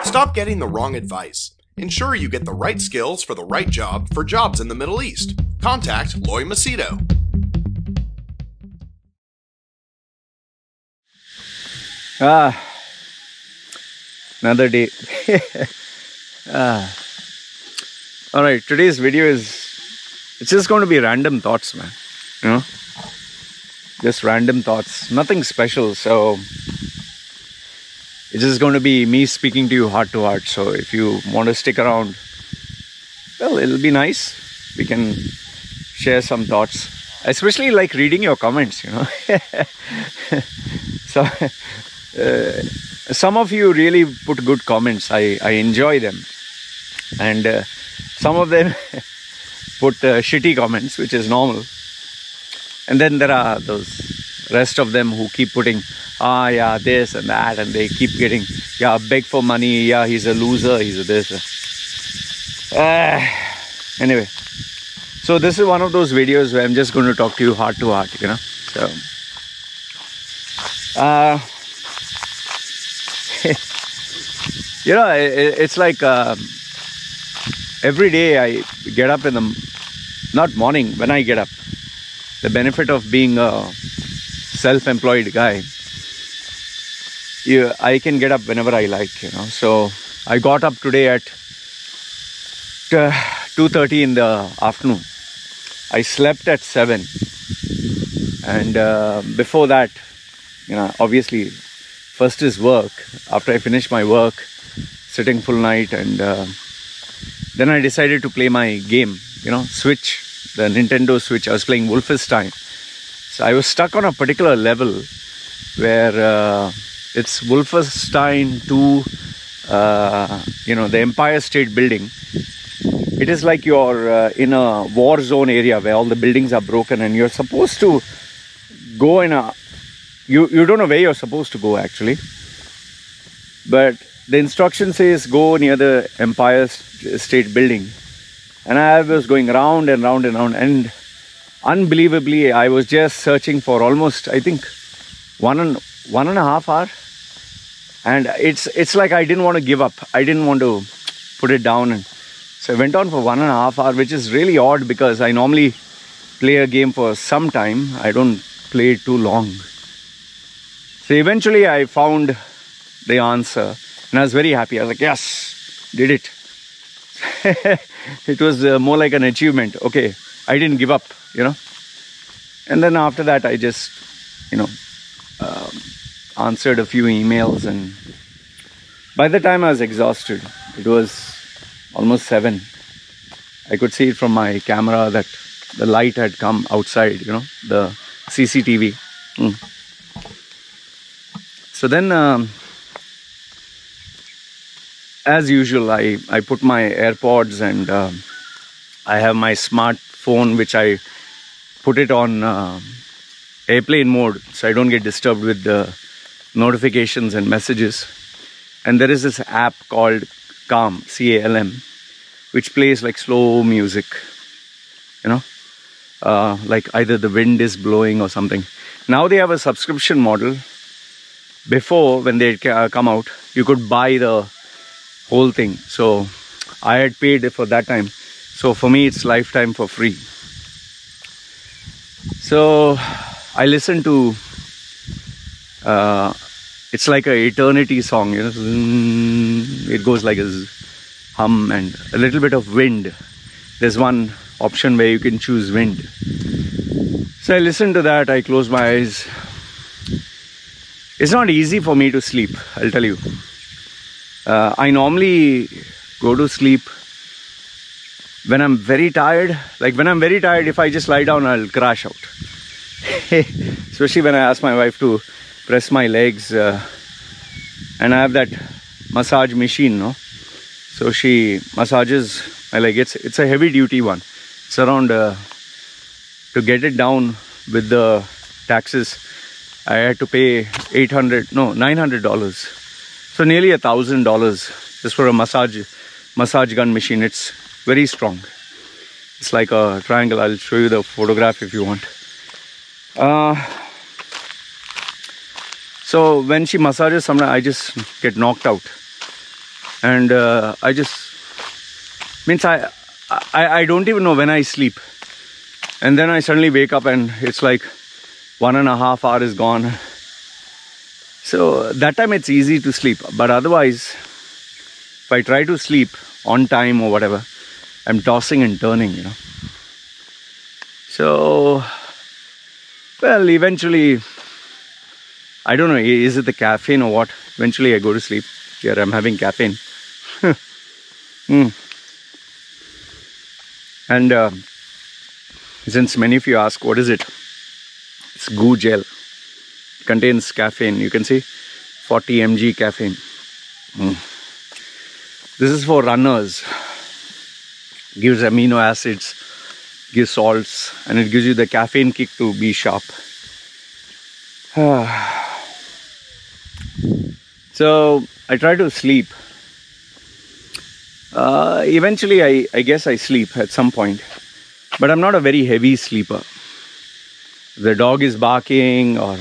Stop getting the wrong advice. Ensure you get the right skills for the right job for jobs in the Middle East. Contact Loy Macedo. Another day. Alright, today's video it's just going to be random thoughts, man. You know? Just random thoughts. Nothing special, so it's just going to be me speaking to you heart to heart. So if you want to stick around, well, it'll be nice. We can share some thoughts. Especially like reading your comments, you know. So some of you really put good comments. I enjoy them. And some of them put shitty comments, which is normal. And then there are those rest of them who keep putting, yeah, this and that, and they keep getting, yeah, beg for money, yeah, he's a loser, he's a this. Anyway, so this is one of those videos where I'm just going to talk to you heart to heart, you know. So, you know, it's like every day I get up in the, not morning, when I get up, the benefit of being a self-employed guy, I can get up whenever I like, you know. So I got up today at 2:30 in the afternoon. I slept at 7, and before that, you know, obviously first is work. After I finish my work, sitting full night, and then I decided to play my game, you know, Switch, the Nintendo Switch. I was playing Wolfenstein. So I was stuck on a particular level where it's Wolfenstein 2, you know, the Empire State Building. It is like you're in a war zone area where all the buildings are broken, and you're supposed to go in a, you don't know where you're supposed to go actually, but the instruction says go near the Empire State Building. And I was going round and round and round, and unbelievably I was just searching for almost, I think, one and a half hour. And it's like I didn't want to give up. I didn't want to put it down, and so I went on for 1.5 hours, which is really odd because I normally play a game for some time. I don't play it too long. So eventually I found the answer, and I was very happy. I was like, yes, did it. It was more like an achievement. Okay, I didn't give up, you know. And then after that, I just, you know, answered a few emails, and by the time I was exhausted, it was almost 7. I could see it from my camera that the light had come outside, you know, the CCTV. So then, as usual, I put my AirPods, and I have my smartphone, which I put it on airplane mode so I don't get disturbed with the notifications and messages. And there is this app called Calm, C-A-L-M, which plays like slow music, you know, like either the wind is blowing or something. Now they have a subscription model. Before, when they come out, you could buy the whole thing. So I had paid for that time. So for me, it's lifetime for free. So I listen to, it's like an eternity song, you know. It goes like a hum and a little bit of wind. There's one option where you can choose wind. So I listen to that, I close my eyes. It's not easy for me to sleep, I'll tell you. I normally go to sleep when I'm very tired. Like when I'm very tired, if I just lie down, I'll crash out. Especially when I ask my wife to press my legs. And I have that massage machine, no? So she massages my leg. It's a heavy duty one. It's around, to get it down with the taxes, I had to pay $900. So nearly $1,000 just for a massage gun machine. It's very strong. It's like a triangle. I'll show you the photograph if you want. So when she massages, sometimes I just get knocked out. And I just means I don't even know when I sleep, and then I suddenly wake up and it's like 1.5 hours is gone. So that time it's easy to sleep, but otherwise if I try to sleep on time or whatever, I'm tossing and turning, you know. So well, eventually, I don't know, is it the caffeine or what? Eventually I go to sleep. Here I'm having caffeine. And since many of you ask, what is it? It's Goo Gel. It contains caffeine. You can see 40 mg caffeine. This is for runners. Gives amino acids, gives salts, and it gives you the caffeine kick to be sharp. So I try to sleep. Eventually I guess I sleep at some point, but I'm not a very heavy sleeper. The dog is barking or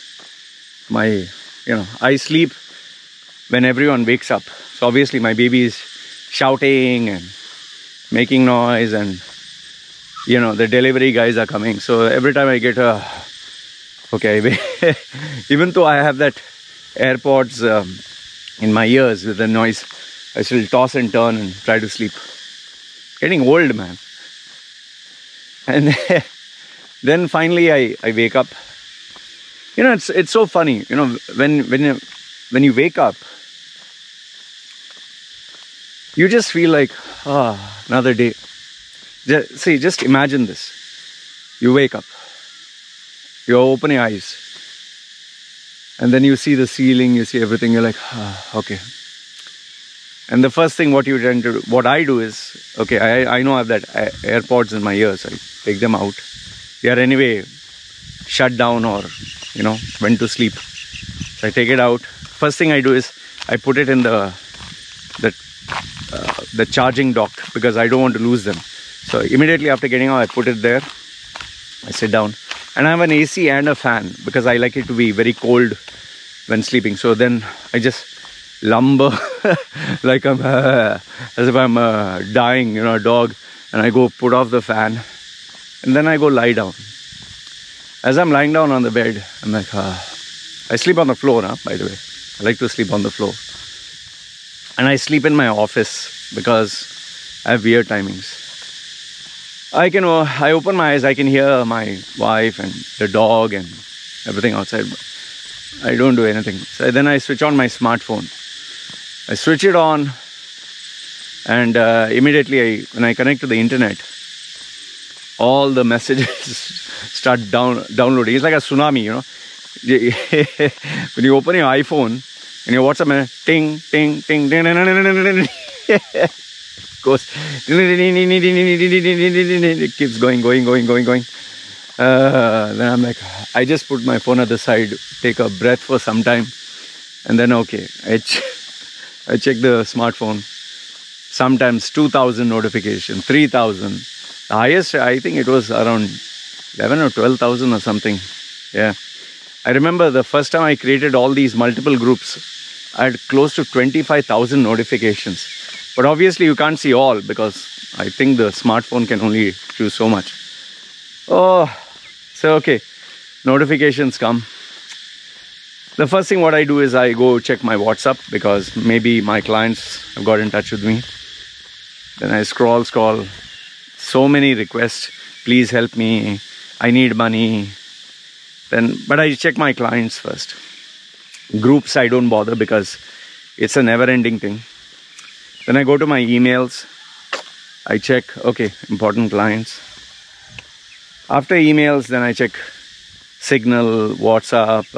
I sleep when everyone wakes up. So obviously my baby is shouting and making noise, and the delivery guys are coming. So every time I get okay, even though I have that AirPods in my ears with the noise, I still toss and turn and try to sleep. Getting old, man. And then finally I wake up. It's so funny, when you wake up, you just feel like, another day. Just imagine this. You wake up, you open your eyes, and then you see the ceiling, you see everything, you're like, okay. And the first thing what I do is, okay, I know I have that AirPods in my ears. I take them out. They are anyway shut down or, went to sleep. So I take it out. First thing I do is I put it in the charging dock because I don't want to lose them. So immediately after getting out, I put it there. I sit down. And I have an AC and a fan because I like it to be very cold when sleeping. So then I just lumber like I'm as if I'm dying, a dog, and I go put off the fan, and then I go lie down. As I'm lying down on the bed, I'm like, I sleep on the floor, by the way. I like to sleep on the floor. And I sleep in my office because I have weird timings. I open my eyes, I can hear my wife and the dog and everything outside, but I don't do anything. So then I switch on my smartphone. I switch it on, and immediately when I connect to the internet, all the messages start downloading. It's like a tsunami, When you open your iPhone and your WhatsApp, ting, ting, ting, ting, goes, it keeps going. Then I'm like, I just put my phone at the side, take a breath for some time, and then okay, I check the smartphone. Sometimes 2,000 notifications, 3,000. The highest, I think it was around 11 or 12,000 or something. Yeah. I remember the first time I created all these multiple groups, I had close to 25,000 notifications. But obviously you can't see all because I think the smartphone can only choose so much. Oh, so okay, notifications come. The first thing what I do is I go check my WhatsApp because maybe my clients have got in touch with me. Then I scroll. So many requests. Please help me. I need money. But I check my clients first. Groups I don't bother because it's a never-ending thing. Then I go to my emails. I check, okay, important clients. After emails, then I check Signal, WhatsApp,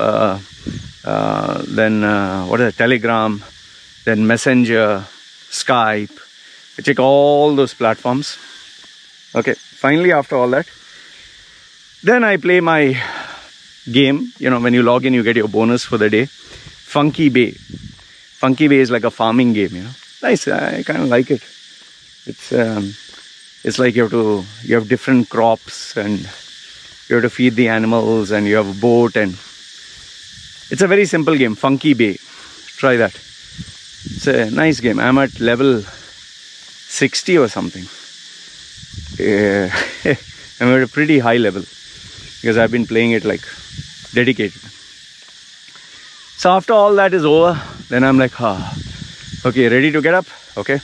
Telegram, then Messenger, Skype. I check all those platforms. Okay, finally after all that, then I play my game. When you log in, you get your bonus for the day. Funky Bay. Funky Bay is like a farming game, Nice, I kind of like it. It's like you have different crops and you have to feed the animals and you have a boat, and it's a very simple game. Funky Bay, try that. It's a nice game. I'm at level 60 or something. I'm at a pretty high level because I've been playing it like dedicated. So after all that is over, then I'm like, okay, ready to get up? Okay.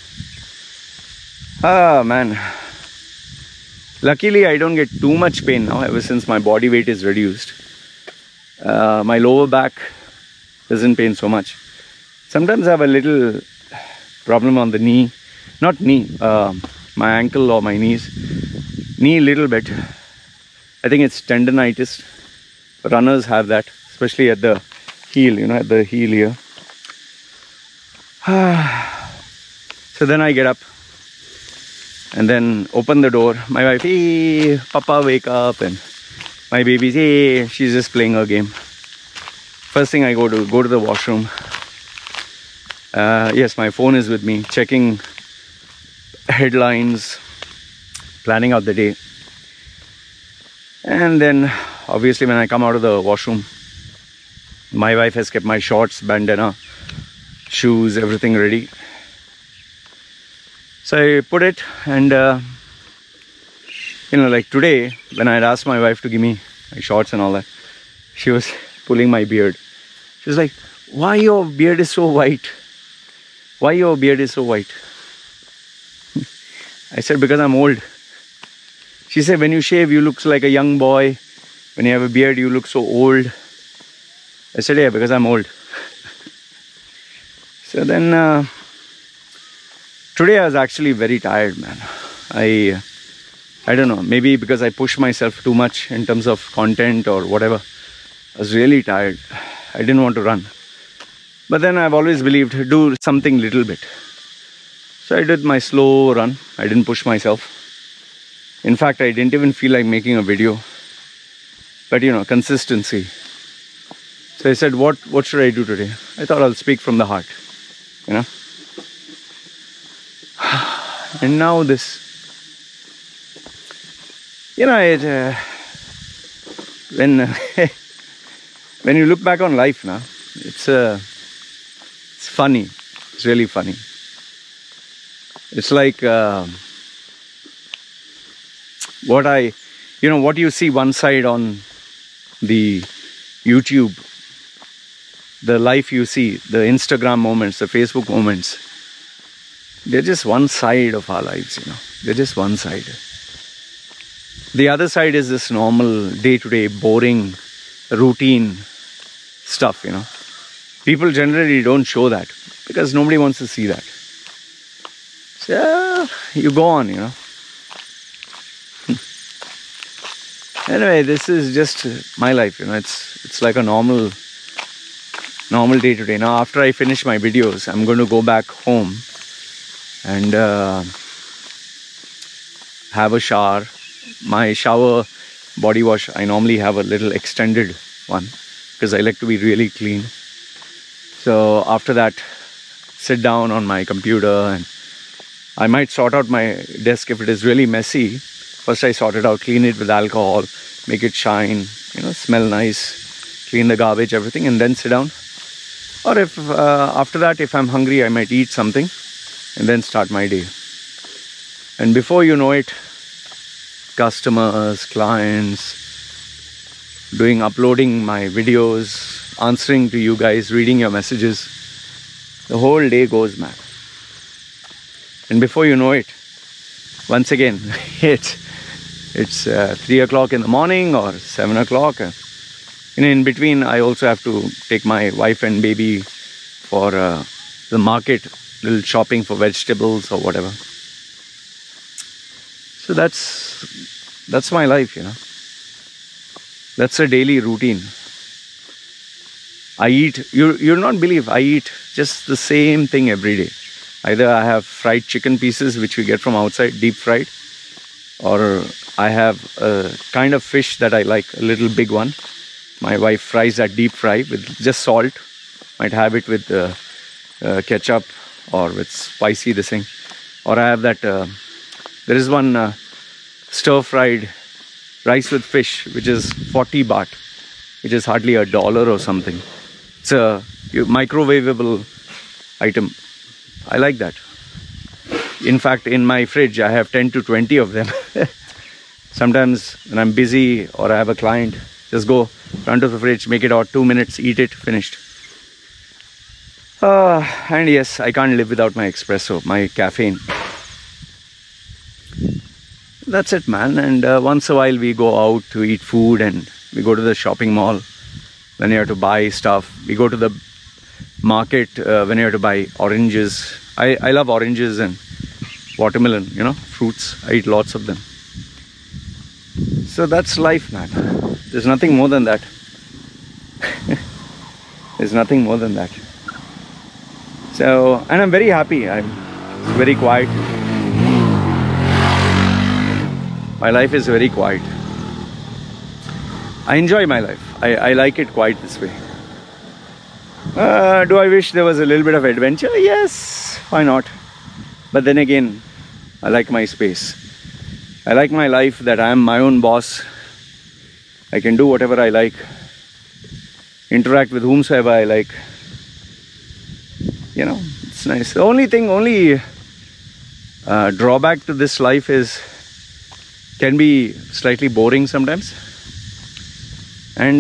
Man. Luckily, I don't get too much pain now ever since my body weight is reduced. My lower back doesn't pain so much. Sometimes I have a little problem on the knee. Not knee, my ankle or my knees. Knee a little bit. I think it's tendonitis. Runners have that, especially at the heel, you know, at the heel here. So then I get up and then open the door. My wife, hey, Papa, wake up. And my baby, hey, she's just playing her game. First thing I go to the washroom. Yes, my phone is with me, checking headlines, planning out the day. And then obviously when I come out of the washroom, my wife has kept my shorts, bandana, shoes, everything ready. So I put it, and you know, like today when I had asked my wife to give me my shorts and all that, she was pulling my beard. She was like, why your beard is so white? Why your beard is so white? I said, because I'm old. She said, when you shave, you look like a young boy. When you have a beard, you look so old. I said, yeah, because I'm old. So then, today I was actually very tired, man. I don't know, maybe because I pushed myself too much in terms of content or whatever. I was really tired. I didn't want to run. But then I've always believed, do something little bit. So I did my slow run. I didn't push myself. In fact, I didn't even feel like making a video. But you know, consistency. So I said, what should I do today? I thought I'll speak from the heart, you know. And now this, you know, when you look back on life now, it's funny. It's really funny. It's like what you see one side on the YouTube, the life you see, the Instagram moments, the Facebook moments, they're just one side of our lives, you know. They're just one side. The other side is this normal, day-to-day, boring, routine stuff, you know. People generally don't show that because nobody wants to see that. So you go on, you know. Anyway, this is just my life, you know. It's like a normal day-to-day. Now, after I finish my videos, I'm going to go back home and have a shower. My shower body wash, I normally have a little extended one because I like to be really clean. So after that, sit down on my computer and I might sort out my desk if it is really messy. First I sort it out, clean it with alcohol, make it shine, you know, smell nice, clean the garbage, everything, and then sit down. Or if after that, if I'm hungry, I might eat something and then start my day. And before you know it, customers, clients, uploading my videos, answering to you guys, reading your messages. The whole day goes, man. And before you know it, once again, it's 3 o'clock in the morning or 7 o'clock. And in between, I also have to take my wife and baby for the market, little shopping for vegetables or whatever. So that's my life, you know. That's a daily routine. I eat, you'll not believe, I eat just the same thing every day. Either I have fried chicken pieces, which we get from outside, deep fried, or I have a kind of fish that I like, a little big one. My wife fries that deep fry with just salt. Might have it with ketchup or with spicy this thing. Or I have that, there is one stir-fried rice with fish, which is 40 baht, which is hardly $1 or something. It's a microwavable item. I like that. In fact, in my fridge, I have 10 to 20 of them. Sometimes when I'm busy or I have a client, just go front of the fridge, make it out 2 minutes, eat it, finished. And yes, I can't live without my espresso, my caffeine. That's it, man. And once a while we go out to eat food, and we go to the shopping mall when you have to buy stuff. We go to the market when you have to buy oranges. I love oranges and watermelon, you know, fruits. I eat lots of them. So that's life, man. There's nothing more than that. There's nothing more than that. So, and I'm very happy. I'm very quiet. My life is very quiet. I enjoy my life. I like it quite this way. Do I wish there was a little bit of adventure? Yes, why not? But then again, I like my space. I like my life that I am my own boss. I can do whatever I like, interact with whomsoever I like. You know, it's nice. The only drawback to this life is can be slightly boring sometimes. And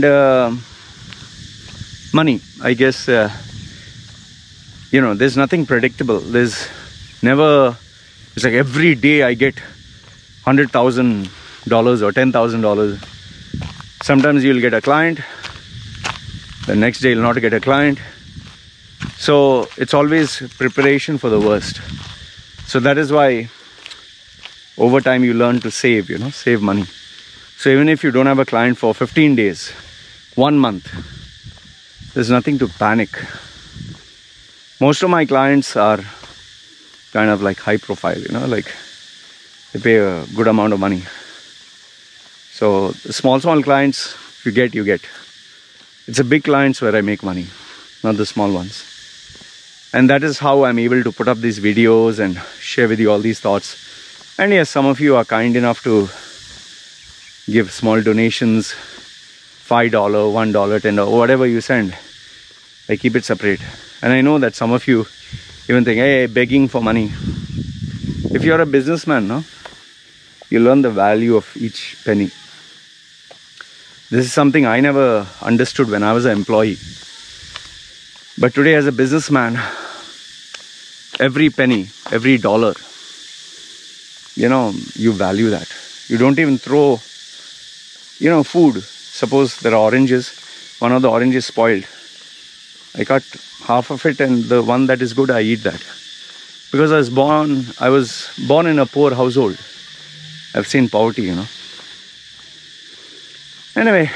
money, I guess, you know, there's nothing predictable. There's never, it's like every day I get $100,000 or $10,000. Sometimes you'll get a client, the next day you'll not get a client. So it's always preparation for the worst. So that is why over time you learn to save, you know, save money. So even if you don't have a client for 15 days, 1 month, there's nothing to panic. Most of my clients are kind of like high profile, you know, like they pay a good amount of money. So the small clients, you get. It's the big clients where I make money, not the small ones. And that is how I'm able to put up these videos and share with you all these thoughts. And yes, some of you are kind enough to give small donations, $5, $1, $10, whatever you send. I keep it separate. And I know that some of you even think, hey, begging for money. If you're a businessman, no, you learn the value of each penny. This is something I never understood when I was an employee. But today as a businessman, every penny, every dollar, you know, you value that. You don't even throw, you know, food. Suppose there are oranges, one of the oranges spoiled. I cut half of it, and the one that is good, I eat that. Because I was born in a poor household. I've seen poverty, you know. Anyway,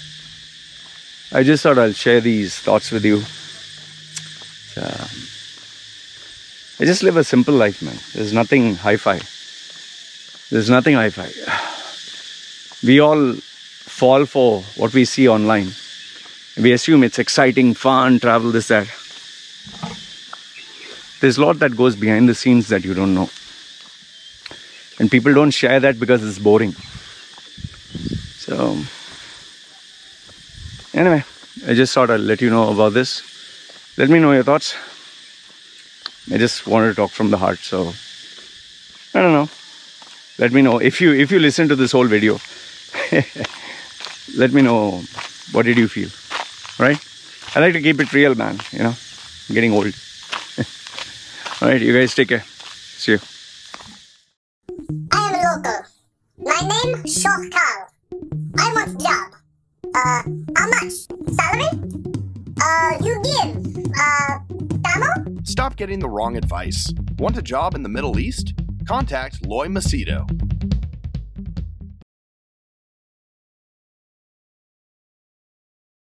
I just thought I'll share these thoughts with you. I just live a simple life, man. There's nothing hi-fi. There's nothing hi-fi. We all fall for what we see online. We assume it's exciting, fun, travel, this, that. There's a lot that goes behind the scenes that you don't know. And people don't share that because it's boring. So, anyway, I just thought I'll let you know about this. Let me know your thoughts. I just wanted to talk from the heart, so I don't know. Let me know if you listen to this whole video. Let me know, what did you feel? Right? I like to keep it real, man. You know, I'm getting old. All right, you guys take care. See you. I am local. My name Shokhkal. I want job. How much? Salary? You give. Tamil? Stop getting the wrong advice. Want a job in the Middle East? Contact Loy Macedo.